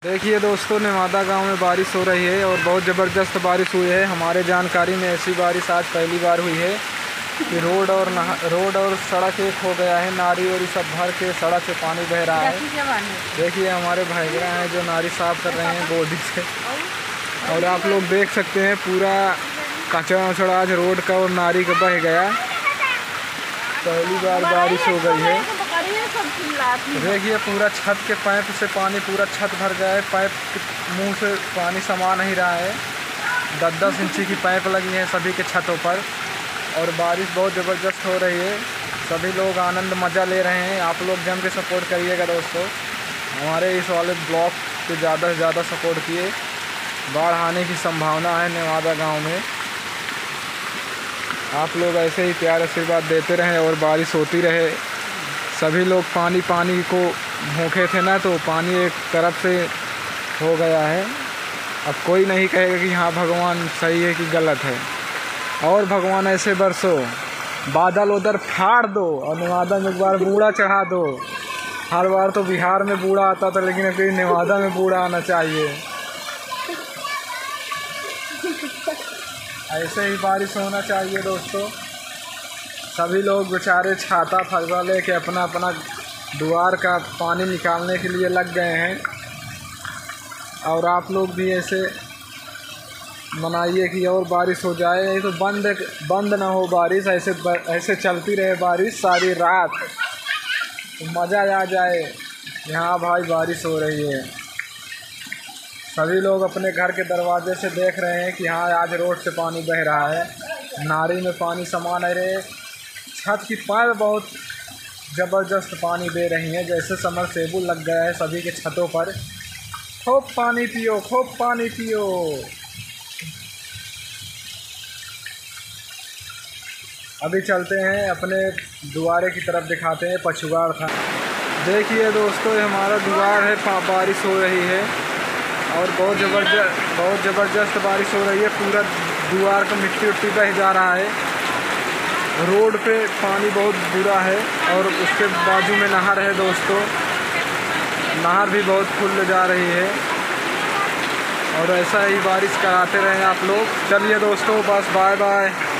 देखिए दोस्तों, नेवादा गांव में बारिश हो रही है और बहुत ज़बरदस्त बारिश हुई है। हमारे जानकारी में ऐसी बारिश आज पहली बार हुई है कि रोड और सड़क एक हो गया है। नारी और सब भर के सड़क से पानी बह रहा है। देखिए हमारे भाईगरा हैं जो नारी साफ कर रहे हैं बोडी से, और आप लोग देख सकते हैं पूरा कचरा वचड़ा आज रोड का और नारी का बह गया। पहली बार बारिश हो गई है। देखिए पूरा छत के पाइप से पानी पूरा छत भर गया है। पाइप मुंह से पानी समा नहीं रहा है। 10-10 इंची की पाइप लगी है सभी के छतों पर, और बारिश बहुत ज़बरदस्त हो रही है। सभी लोग आनंद मज़ा ले रहे हैं। आप लोग जम के सपोर्ट करिएगा दोस्तों। हमारे इस वाले ब्लॉग पे ज़्यादा से ज़्यादा सपोर्ट किए। बाढ़ आने की संभावना है नेवादा गांव में। आप लोग ऐसे ही प्यार आशीर्वाद देते रहें और बारिश होती रहे। सभी लोग पानी को भूखे थे ना, तो पानी एक तरफ से हो गया है। अब कोई नहीं कहेगा कि हाँ भगवान सही है कि गलत है। और भगवान ऐसे बरसो, बादल उधर फाड़ दो और नेवादा में एक बार बूढ़ा चढ़ा दो। हर बार तो बिहार में बूढ़ा आता था, लेकिन अभी नेवादा में बूढ़ा आना चाहिए। ऐसे ही बारिश होना चाहिए दोस्तों। सभी लोग बेचारे छाता फरसा लेके अपना द्वार का पानी निकालने के लिए लग गए हैं। और आप लोग भी ऐसे मनाइए कि और बारिश हो जाए, नहीं तो बंद ना हो बारिश। ऐसे चलती रहे बारिश सारी रात, तो मज़ा आ जाए। यहाँ भाई बारिश हो रही है। सभी लोग अपने घर के दरवाजे से देख रहे हैं कि हाँ आज रोड से पानी बह रहा है। नाली में पानी समा नहीं रहे। छत की पाइप बहुत ज़बरदस्त पानी दे रही हैं, जैसे समरसेबुल लग गया है सभी के छतों पर। खूब पानी पियो, खूब पानी पियो। अभी चलते हैं अपने दुआरे की तरफ, दिखाते हैं पछुआड़ था। देखिए दोस्तों, ये हमारा दुआर है। बारिश हो रही है और बहुत ज़बरदस्त बारिश हो रही है। पूरा दुआर का मिट्टी बह जा रहा है। रोड पे पानी बहुत बुरा है और उसके बाजू में नहर है दोस्तों। नहर भी बहुत फुल जा रही है। और ऐसा ही बारिश कराते रहें आप लोग। चलिए दोस्तों, बस बाय बाय।